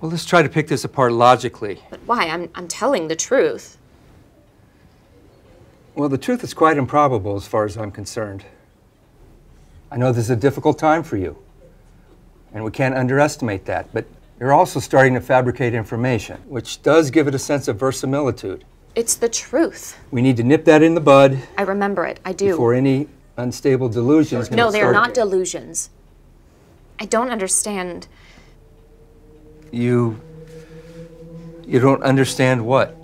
Well, let's try to pick this apart logically. But why? I'm telling the truth. Well, the truth is quite improbable as far as I'm concerned. I know this is a difficult time for you, and we can't underestimate that, but you're also starting to fabricate information, which does give it a sense of verisimilitude. It's the truth. We need to nip that in the bud. I remember it. I do. Before any unstable delusions. No, they're not delusions. I don't understand. You don't understand what?